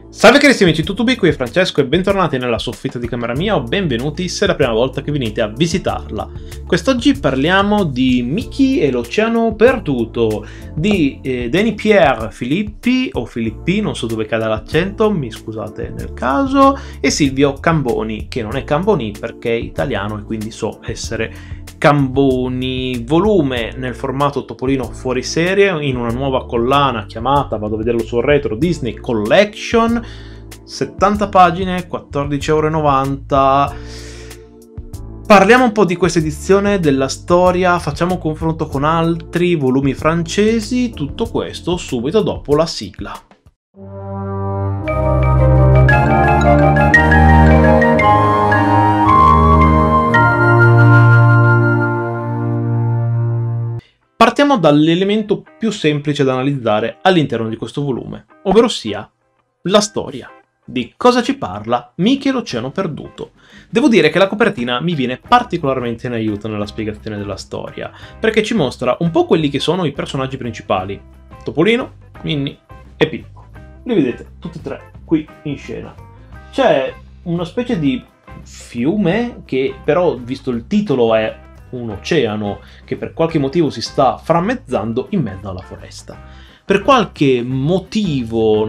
Salve carissimi amici, tutto qui è Francesco e bentornati nella soffitta di camera mia o benvenuti se è la prima volta che venite a visitarla. Quest'oggi parliamo di Mickey e l'Oceano Perduto di Denis Pierre Filippi o Filippi, non so dove cada l'accento, mi scusate nel caso, e Silvio Camboni, che non è Camboni perché è italiano e quindi so essere Camboni. Volume nel formato Topolino fuori serie in una nuova collana chiamata, vado a vederlo sul retro, Disney Collection, 70 pagine, 14,90 €. Parliamo un po' di questa edizione, della storia, facciamo un confronto con altri volumi francesi, tutto questo subito dopo la sigla. Partiamo dall'elemento più semplice da analizzare all'interno di questo volume, ovvero sia la storia. Di cosa ci parla Mickey e l'Oceano Perduto? Devo dire che la copertina mi viene particolarmente in aiuto nella spiegazione della storia, perché ci mostra un po' quelli che sono i personaggi principali: Topolino, Minnie e Pippo. Li vedete tutti e tre qui in scena. C'è una specie di fiume che però, visto il titolo, è un oceano che per qualche motivo si sta frammezzando in mezzo alla foresta. Per qualche motivo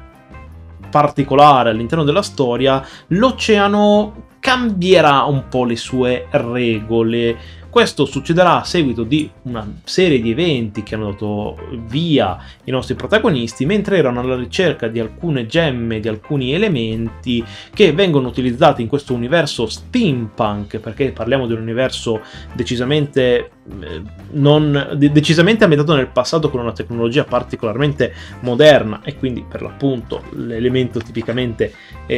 particolare all'interno della storia, l'oceano cambierà un po' le sue regole. Questo succederà a seguito di una serie di eventi che hanno dato via i nostri protagonisti mentre erano alla ricerca di alcune gemme, di alcuni elementi che vengono utilizzati in questo universo steampunk, perché parliamo di un universo decisamente ambientato nel passato con una tecnologia particolarmente moderna e quindi per l'appunto l'elemento tipicamente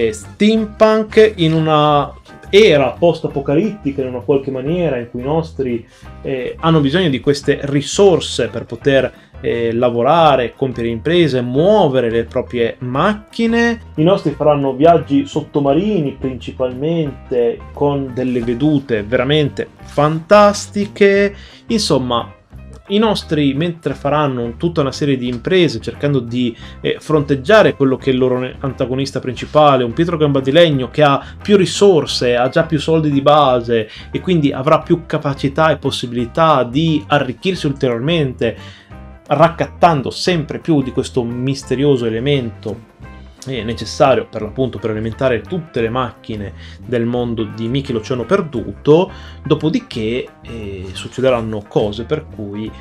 steampunk in una era post-apocalittica in una qualche maniera, in cui i nostri hanno bisogno di queste risorse per poter lavorare, compiere imprese, muovere le proprie macchine. I nostri faranno viaggi sottomarini principalmente, con delle vedute veramente fantastiche. Insomma, i nostri, mentre faranno tutta una serie di imprese cercando di fronteggiare quello che è il loro antagonista principale, un Pietro Gambadilegno che ha più risorse, ha già più soldi di base e quindi avrà più capacità e possibilità di arricchirsi ulteriormente, raccattando sempre più di questo misterioso elemento necessario per l'appunto per alimentare tutte le macchine del mondo di Mickey l'Oceano Perduto. Dopodiché succederanno cose per cui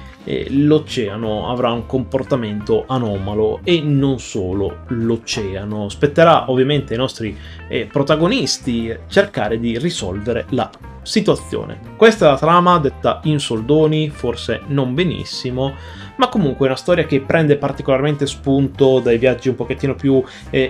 l'oceano avrà un comportamento anomalo, e non solo l'oceano. Spetterà ovviamente ai nostri protagonisti cercare di risolvere la situazione. Questa è la trama detta in soldoni, forse non benissimo, ma comunque è una storia che prende particolarmente spunto dai viaggi un pochettino più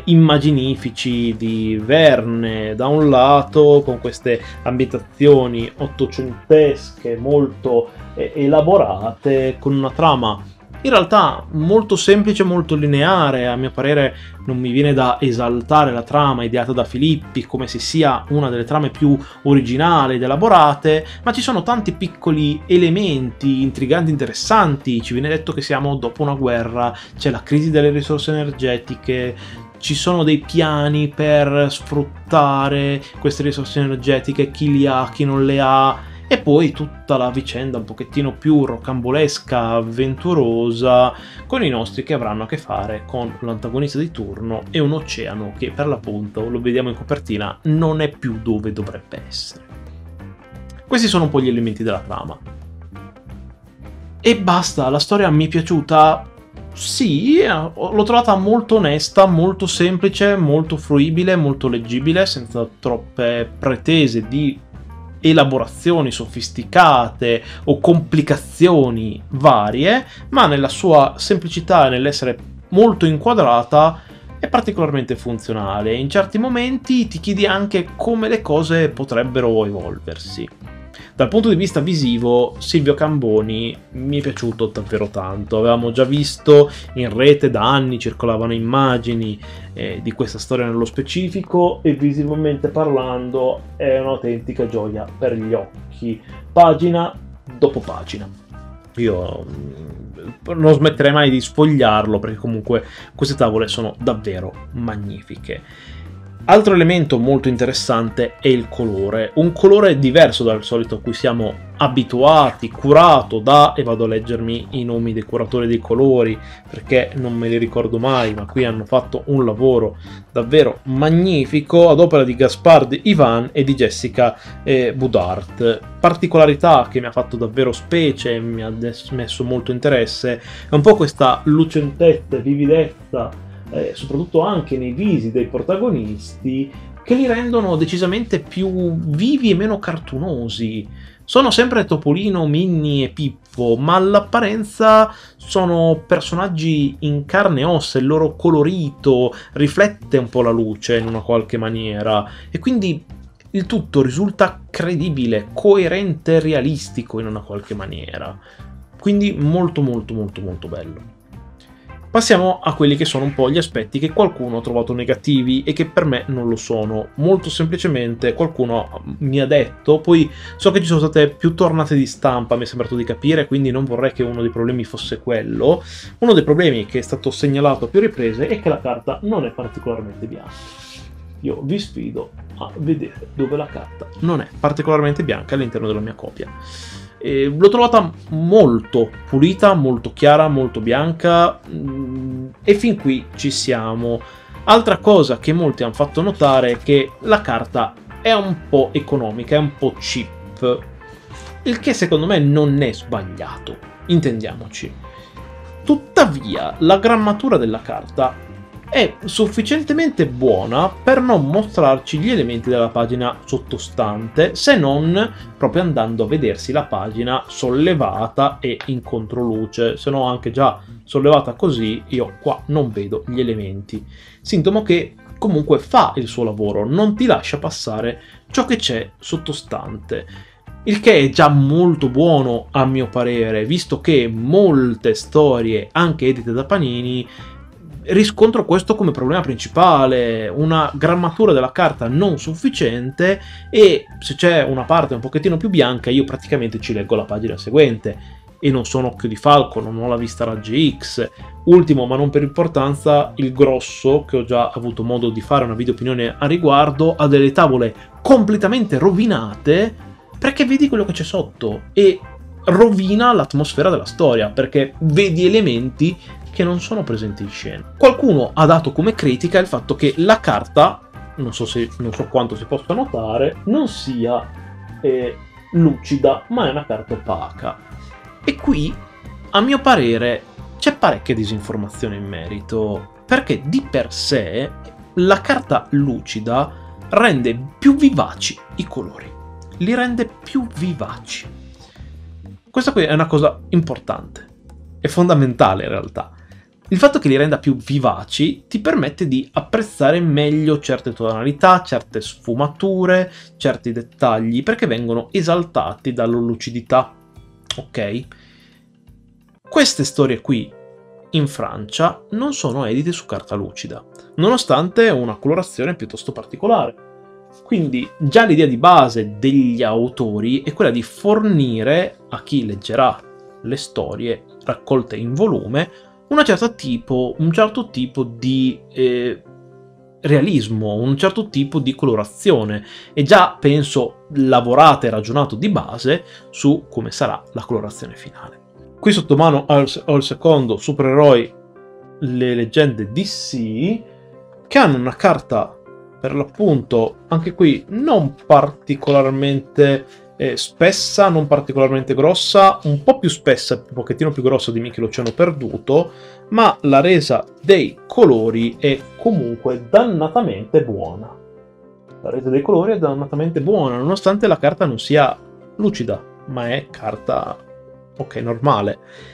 immaginifici di Verne da un lato, con queste ambientazioni ottocentesche molto elaborate, con una trama in realtà molto semplice, molto lineare. A mio parere non mi viene da esaltare la trama ideata da Filippi come se sia una delle trame più originali ed elaborate, ma ci sono tanti piccoli elementi intriganti, interessanti. Ci viene detto che siamo dopo una guerra, c'è la crisi delle risorse energetiche, ci sono dei piani per sfruttare queste risorse energetiche, chi li ha, chi non le ha. E poi tutta la vicenda un pochettino più rocambolesca, avventurosa, con i nostri che avranno a che fare con l'antagonista di turno e un oceano che per l'appunto, lo vediamo in copertina, non è più dove dovrebbe essere. Questi sono un po' gli elementi della trama. E basta, la storia mi è piaciuta. Sì, l'ho trovata molto onesta, molto semplice, molto fruibile, molto leggibile, senza troppe pretese di elaborazioni sofisticate o complicazioni varie, ma nella sua semplicità e nell'essere molto inquadrata è particolarmente funzionale. In certi momenti ti chiedi anche come le cose potrebbero evolversi. Dal punto di vista visivo, Silvio Camboni mi è piaciuto davvero tanto. Avevamo già visto in rete, da anni circolavano immagini di questa storia nello specifico, e visivamente parlando è un'autentica gioia per gli occhi, pagina dopo pagina. io non smetterei mai di sfogliarlo, perché comunque queste tavole sono davvero magnifiche. Altro elemento molto interessante è il colore, un colore diverso dal solito a cui siamo abituati, curato da, e vado a leggermi i nomi dei curatori dei colori perché non me li ricordo mai, ma qui hanno fatto un lavoro davvero magnifico ad opera di Gaspard Ivan e di Jessica Boudart. Particolarità che mi ha fatto davvero specie e mi ha messo molto interesse è un po' questa lucentezza e vividezza, soprattutto anche nei visi dei protagonisti, che li rendono decisamente più vivi e meno cartunosi. Sono sempre Topolino, Minnie e Pippo, ma all'apparenza sono personaggi in carne e ossa, il loro colorito riflette un po' la luce in una qualche maniera, e quindi il tutto risulta credibile, coerente e realistico in una qualche maniera. Quindi molto molto molto molto bello. Passiamo a quelli che sono un po' gli aspetti che qualcuno ha trovato negativi e che per me non lo sono. Molto semplicemente qualcuno mi ha detto, poi so che ci sono state più tornate di stampa, mi è sembrato di capire, quindi non vorrei che uno dei problemi fosse quello. Uno dei problemi che è stato segnalato a più riprese è che la carta non è particolarmente bianca. Io vi sfido a vedere dove la carta non è particolarmente bianca all'interno della mia copia. L'ho trovata molto pulita, molto chiara, molto bianca, e fin qui ci siamo. Altra cosa che molti hanno fatto notare è che la carta è un po' economica, è un po' cheap, il che secondo me non è sbagliato, intendiamoci. Tuttavia la grammatura della carta è sufficientemente buona per non mostrarci gli elementi della pagina sottostante, se non proprio andando a vedersi la pagina sollevata e in controluce. Se no, anche già sollevata così, io qua non vedo gli elementi. Sintomo che comunque fa il suo lavoro, non ti lascia passare ciò che c'è sottostante. Il che è già molto buono a mio parere, visto che molte storie, anche edite da Panini, riscontro questo come problema principale: una grammatura della carta non sufficiente, e se c'è una parte un pochettino più bianca io praticamente ci leggo la pagina seguente, e non sono Occhio di Falco, non ho la vista raggi X. Ultimo ma non per importanza, il Grosso, che ho già avuto modo di fare una video opinione a riguardo, ha delle tavole completamente rovinate perché vedi quello che c'è sotto e rovina l'atmosfera della storia, perché vedi elementi che non sono presenti in scena. Qualcuno ha dato come critica il fatto che la carta, non so quanto si possa notare, non sia lucida, ma è una carta opaca. E qui, a mio parere, c'è parecchia disinformazione in merito, perché di per sé la carta lucida rende più vivaci i colori, li rende più vivaci. Questa qui è una cosa importante, è fondamentale in realtà. Il fatto che li renda più vivaci ti permette di apprezzare meglio certe tonalità, certe sfumature, certi dettagli, perché vengono esaltati dalla lucidità, ok? Queste storie qui, in Francia, non sono edite su carta lucida, nonostante una colorazione piuttosto particolare. Quindi già l'idea di base degli autori è quella di fornire a chi leggerà le storie raccolte in volume un certo tipo di realismo, un certo tipo di colorazione, e già penso lavorate e ragionato di base su come sarà la colorazione finale. Qui sotto mano ho il secondo supereroi, le leggende DC, che hanno una carta per l'appunto anche qui non particolarmente spessa, non particolarmente grossa, un po' più spessa, un pochettino più grossa di Mickey l'Oceano Perduto, ma la resa dei colori è comunque dannatamente buona. La resa dei colori è dannatamente buona, nonostante la carta non sia lucida, ma è carta, ok, normale.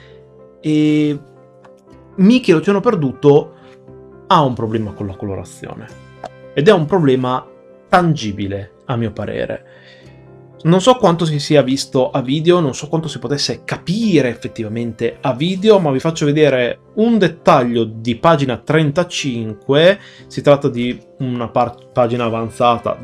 E Mickey l'Oceano Perduto ha un problema con la colorazione, ed è un problema tangibile, a mio parere. Non so quanto si sia visto a video, non so quanto si potesse capire effettivamente a video, ma vi faccio vedere un dettaglio di pagina 35. Si tratta di una pagina avanzata,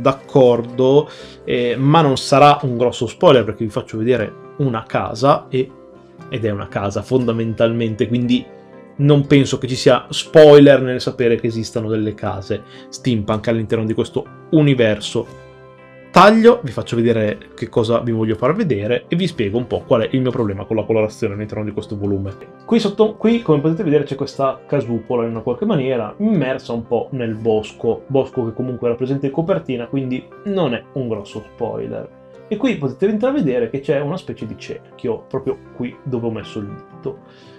d'accordo, ma non sarà un grosso spoiler perché vi faccio vedere una casa e ed è una casa fondamentalmente, quindi non penso che ci sia spoiler nel sapere che esistano delle case steampunk all'interno di questo universo. Taglio, vi faccio vedere che cosa vi voglio far vedere e vi spiego un po' qual è il mio problema con la colorazione all'interno di questo volume. Qui come potete vedere c'è questa casupola in una qualche maniera immersa un po' nel bosco che comunque era presente in copertina, quindi non è un grosso spoiler. E qui potete intravedere che c'è una specie di cerchio, proprio qui dove ho messo il dito.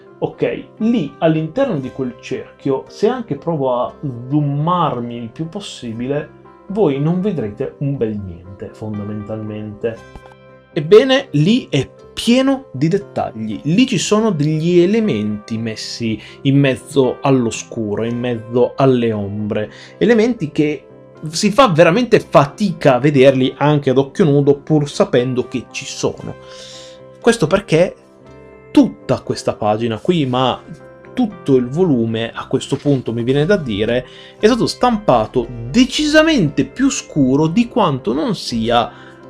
Ok, lì all'interno di quel cerchio, se anche provo a zoomarmi il più possibile, voi non vedrete un bel niente, fondamentalmente. Ebbene, lì è pieno di dettagli. Lì ci sono degli elementi messi in mezzo all'oscuro, in mezzo alle ombre. Elementi che si fa veramente fatica a vederli anche ad occhio nudo, pur sapendo che ci sono. Questo perché tutta questa pagina qui, ma tutto il volume, a questo punto mi viene da dire, è stato stampato decisamente più scuro di quanto non sia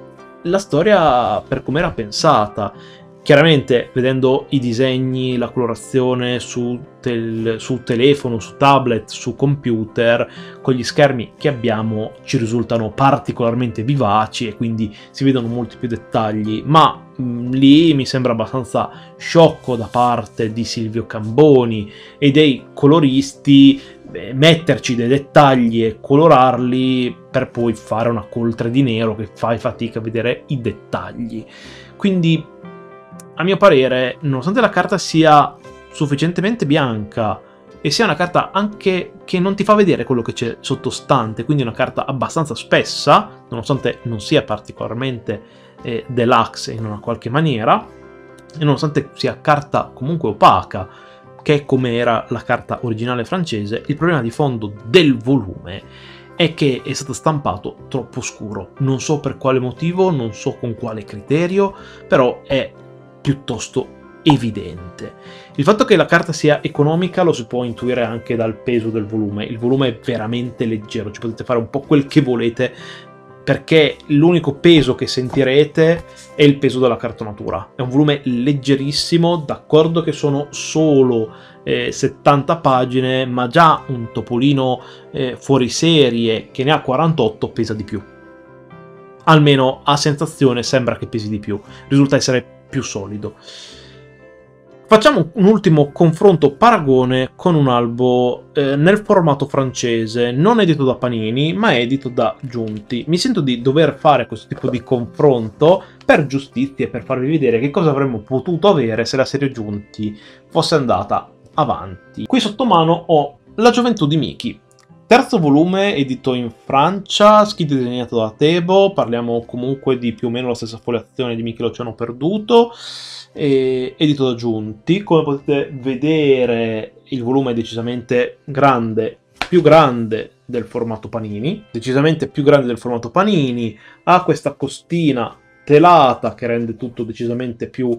la storia per come era pensata. Chiaramente, vedendo i disegni, la colorazione su telefono, su tablet, su computer, con gli schermi che abbiamo ci risultano particolarmente vivaci e quindi si vedono molti più dettagli, ma lì mi sembra abbastanza sciocco da parte di Silvio Camboni e dei coloristi metterci dei dettagli e colorarli per poi fare una coltre di nero che fai fatica a vedere i dettagli. Quindi, a mio parere, nonostante la carta sia sufficientemente bianca e sia una carta anche che non ti fa vedere quello che c'è sottostante, quindi una carta abbastanza spessa, nonostante non sia particolarmente deluxe in una qualche maniera, e nonostante sia carta comunque opaca, che è come era la carta originale francese, il problema di fondo del volume è che è stato stampato troppo scuro. Non so per quale motivo, non so con quale criterio, però è piuttosto evidente. Il fatto che la carta sia economica lo si può intuire anche dal peso del volume. Il volume è veramente leggero, ci potete fare un po' quel che volete, perché l'unico peso che sentirete è il peso della cartonatura. È un volume leggerissimo, d'accordo che sono solo 70 pagine, ma già un topolino fuori serie che ne ha 48 pesa di più. Almeno a sensazione sembra che pesi di più, risulta essere più solido. Facciamo un ultimo confronto paragone con un albo nel formato francese, non edito da Panini, ma edito da Giunti. Mi sento di dover fare questo tipo di confronto per giustizia e per farvi vedere che cosa avremmo potuto avere se la serie Giunti fosse andata avanti. Qui sotto mano ho La gioventù di Miki. Terzo volume, edito in Francia, scritto e disegnato da Tebo, parliamo comunque di più o meno la stessa foliazione di Miki l'Oceano Perduto, edito da Giunti. Come potete vedere il volume è decisamente grande, più grande del formato Panini, decisamente più grande del formato Panini, ha questa costina telata che rende tutto decisamente più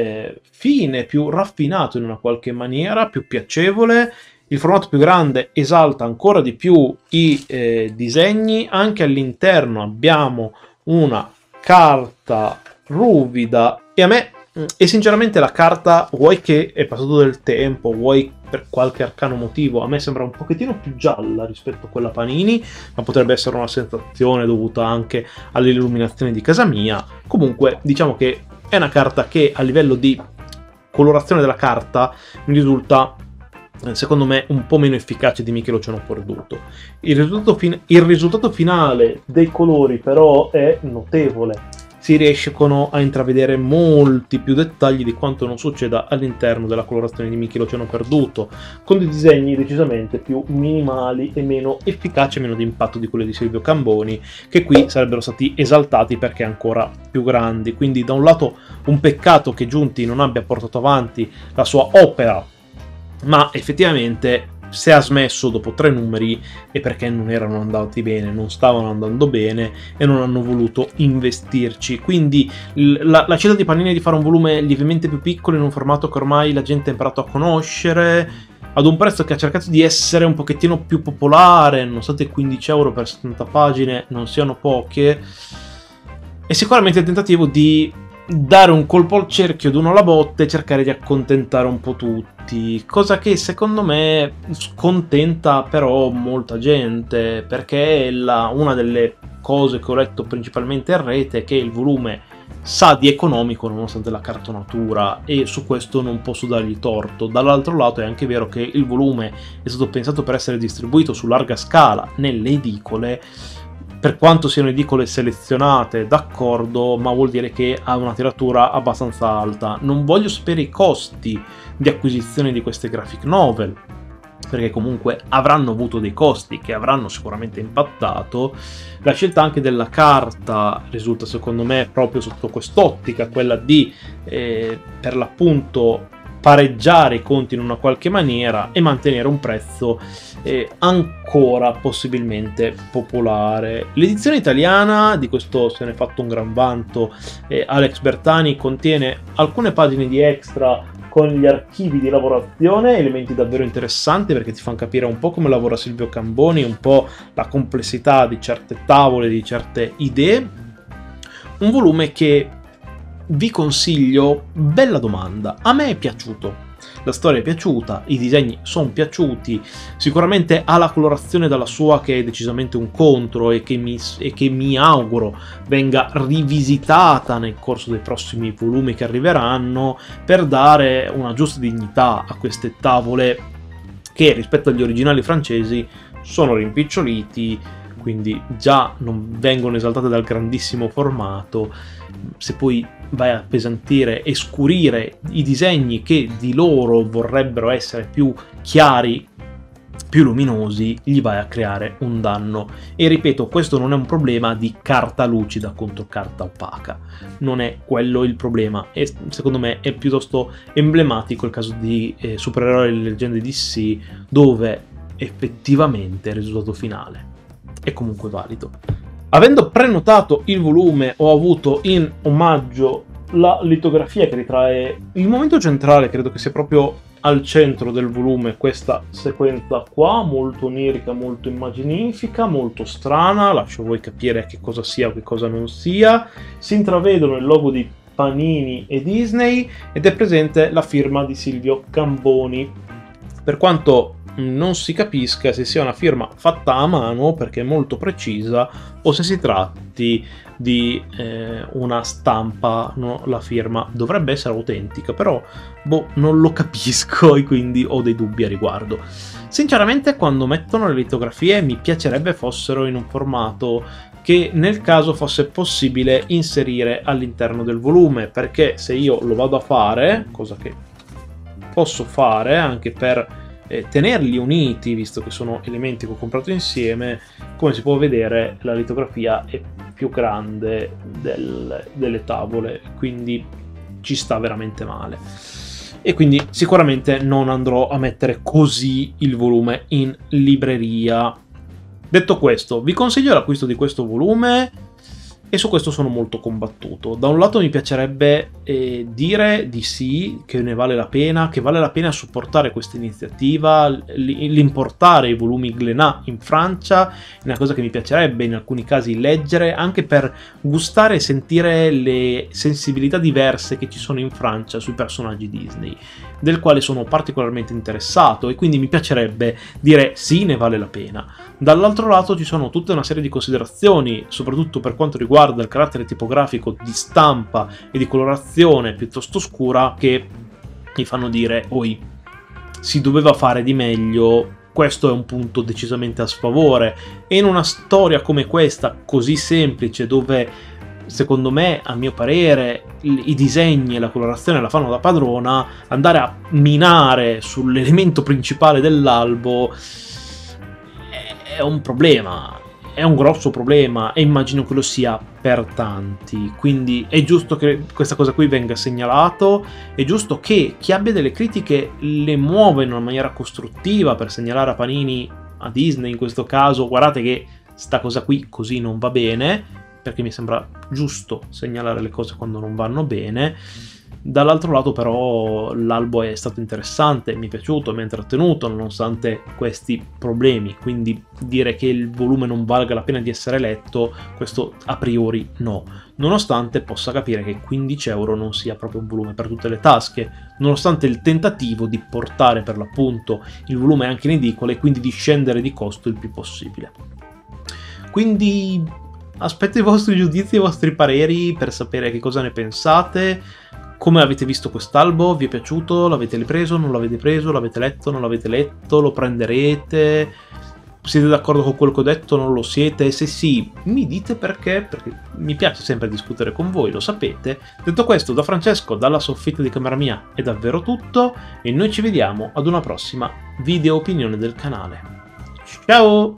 fine, più raffinato in una qualche maniera, più piacevole. Il formato più grande esalta ancora di più i disegni, anche all'interno abbiamo una carta ruvida e a me, e sinceramente la carta, vuoi che è passato del tempo, vuoi per qualche arcano motivo, a me sembra un pochettino più gialla rispetto a quella Panini, ma potrebbe essere una sensazione dovuta anche all'illuminazione di casa mia. Comunque diciamo che è una carta che a livello di colorazione della carta mi risulta, secondo me, un po' meno efficace di Miki l'Oceano Perduto. Il risultato finale dei colori però è notevole. Si riescono a intravedere molti più dettagli di quanto non succeda all'interno della colorazione di Miki l'Oceano Perduto, con dei disegni decisamente più minimali e meno efficaci, meno di impatto di quelli di Silvio Camboni, che qui sarebbero stati esaltati perché ancora più grandi. Quindi da un lato un peccato che Giunti non abbia portato avanti la sua opera, ma effettivamente se ha smesso dopo 3 numeri è perché non erano andati bene, non stavano andando bene e non hanno voluto investirci. Quindi la scelta di Panini è di fare un volume lievemente più piccolo in un formato che ormai la gente ha imparato a conoscere, ad un prezzo che ha cercato di essere un pochettino più popolare, nonostante 15 euro per 70 pagine non siano poche, è sicuramente il tentativo di dare un colpo al cerchio d'uno alla botte e cercare di accontentare un po' tutti, cosa che secondo me scontenta però molta gente, perché una delle cose che ho letto principalmente in rete è che il volume sa di economico nonostante la cartonatura, e su questo non posso dargli torto. Dall'altro lato è anche vero che il volume è stato pensato per essere distribuito su larga scala nelle edicole. Per quanto siano edicole selezionate, d'accordo, ma vuol dire che ha una tiratura abbastanza alta. Non voglio sapere i costi di acquisizione di queste graphic novel, perché comunque avranno avuto dei costi che avranno sicuramente impattato. La scelta anche della carta risulta secondo me proprio sotto quest'ottica, quella di per l'appunto pareggiare i conti in una qualche maniera e mantenere un prezzo ancora possibilmente popolare. L'edizione italiana, di questo se ne è fatto un gran vanto Alex Bertani, contiene alcune pagine di extra con gli archivi di lavorazione, elementi davvero interessanti perché ti fanno capire un po' come lavora Silvio Camboni, un po' la complessità di certe tavole, di certe idee. Un volume che vi consiglio. Bella domanda, a me è piaciuto, la storia è piaciuta, i disegni sono piaciuti, sicuramente ha la colorazione dalla sua che è decisamente un contro e che mi auguro venga rivisitata nel corso dei prossimi volumi che arriveranno, per dare una giusta dignità a queste tavole che rispetto agli originali francesi sono rimpiccioliti, quindi già non vengono esaltate dal grandissimo formato. Se poi vai a appesantire e scurire i disegni che di loro vorrebbero essere più chiari, più luminosi, gli vai a creare un danno. E ripeto, questo non è un problema di carta lucida contro carta opaca, non è quello il problema, e secondo me è piuttosto emblematico il caso di Supereroi e Leggende DC, dove effettivamente il risultato finale è comunque valido. Avendo prenotato il volume, ho avuto in omaggio la litografia che ritrae il momento centrale, credo che sia proprio al centro del volume, questa sequenza qua, molto onirica, molto immaginifica, molto strana, lascio voi capire che cosa sia o che cosa non sia. Si intravedono il logo di Panini e Disney ed è presente la firma di Silvio Camboni, per quanto non si capisca se sia una firma fatta a mano perché è molto precisa o se si tratti di una stampa, no? La firma dovrebbe essere autentica, però non lo capisco e quindi ho dei dubbi a riguardo. Sinceramente, quando mettono le litografie mi piacerebbe fossero in un formato che nel caso fosse possibile inserire all'interno del volume, perché se io lo vado a fare, cosa che posso fare anche per tenerli uniti, visto che sono elementi che ho comprato insieme, come si può vedere la litografia è più grande delle tavole, quindi ci sta veramente male, e quindi sicuramente non andrò a mettere così il volume in libreria. Detto questo, vi consiglio l'acquisto di questo volume e su questo sono molto combattuto. Da un lato mi piacerebbe dire di sì, che ne vale la pena, che vale la pena supportare questa iniziativa, l'importare i volumi Glénat in Francia, è una cosa che mi piacerebbe in alcuni casi leggere, anche per gustare e sentire le sensibilità diverse che ci sono in Francia sui personaggi Disney, del quale sono particolarmente interessato, e quindi mi piacerebbe dire sì, ne vale la pena. Dall'altro lato ci sono tutta una serie di considerazioni, soprattutto per quanto riguarda il carattere tipografico di stampa e di colorazione piuttosto scura, che mi fanno dire oi, si doveva fare di meglio. Questo è un punto decisamente a sfavore, e in una storia come questa, così semplice, dove secondo me, a mio parere, i disegni e la colorazione la fanno da padrona, andare a minare sull'elemento principale dell'albo è un problema, è un grosso problema, e immagino che lo sia per tanti. Quindi è giusto che questa cosa qui venga segnalato, è giusto che chi abbia delle critiche le muova in una maniera costruttiva per segnalare a Panini, a Disney in questo caso, guardate che sta cosa qui così non va bene, perché mi sembra giusto segnalare le cose quando non vanno bene. Dall'altro lato però l'albo è stato interessante, mi è piaciuto, mi ha intrattenuto nonostante questi problemi, quindi dire che il volume non valga la pena di essere letto, questo a priori no, nonostante possa capire che 15 euro non sia proprio un volume per tutte le tasche, nonostante il tentativo di portare per l'appunto il volume anche in edicola e quindi di scendere di costo il più possibile. Quindi aspetto i vostri giudizi e i vostri pareri per sapere che cosa ne pensate. Come avete visto quest'albo? Vi è piaciuto? L'avete ripreso? Non l'avete preso? L'avete letto? Non l'avete letto? Lo prenderete? Siete d'accordo con quello che ho detto? Non lo siete? Se sì, mi dite perché mi piace sempre discutere con voi, lo sapete. Detto questo, da Francesco, dalla soffitta di camera mia, è davvero tutto e noi ci vediamo ad una prossima video opinione del canale. Ciao!